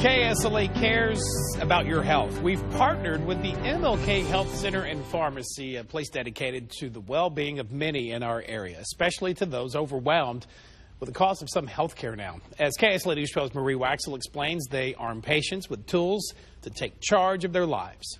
KSLA cares about your health. We've partnered with the MLK Health Center and Pharmacy, a place dedicated to the well-being of many in our area, especially to those overwhelmed with the cost of some health care now. As KSLA News 12's Marie Waxel explains, they arm patients with tools to take charge of their lives.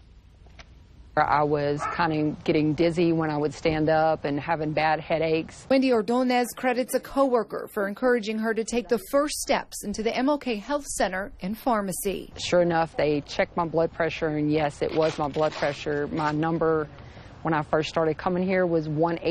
I was kind of getting dizzy when I would stand up and having bad headaches. Wendy Ordonez credits a coworker for encouraging her to take the first steps into the MLK Health Center and Pharmacy. Sure enough, they checked my blood pressure, and yes, it was my blood pressure. My number when I first started coming here was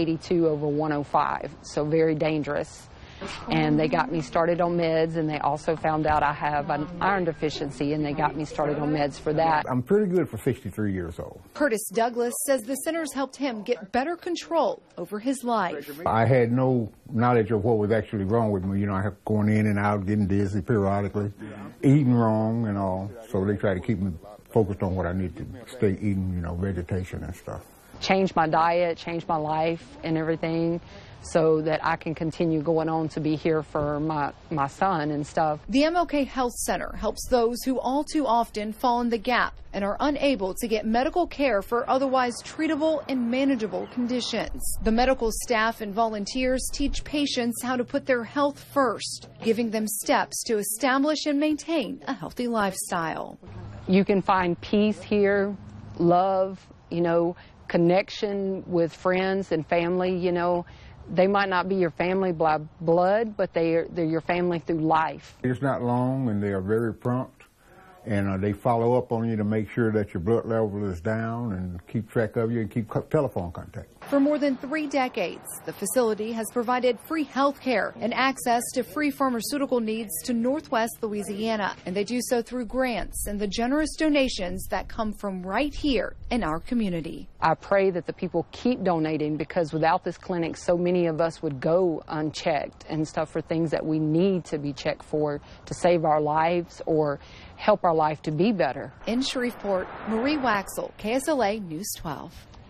182/105, so very dangerous. And they got me started on meds, and they also found out I have an iron deficiency, and they got me started on meds for that. I'm pretty good for 63 years old. Curtis Douglas says the center's helped him get better control over his life. I had no knowledge of what was actually wrong with me. You know, I kept going in and out, getting dizzy periodically, eating wrong and all. So they try to keep me focused on what I need to stay eating, you know, vegetation and stuff. Change my diet, change my life and everything, so that I can continue going on to be here for my son and stuff. The MLK Health Center helps those who all too often fall in the gap and are unable to get medical care for otherwise treatable and manageable conditions. The medical staff and volunteers teach patients how to put their health first, giving them steps to establish and maintain a healthy lifestyle. You can find peace here, love, you know, connection with friends and family, you know. They might not be your family by blood, but they're your family through life. It's not long, and they are very prompt, and they follow up on you to make sure that your blood level is down and keep track of you and keep telephone contact. For more than 3 decades, the facility has provided free health care and access to free pharmaceutical needs to Northwest Louisiana, and they do so through grants and the generous donations that come from right here in our community. I pray that the people keep donating, because without this clinic, so many of us would go unchecked and stuff for things that we need to be checked for to save our lives or help our life to be better. In Shreveport, Marie Waxel, KSLA News 12.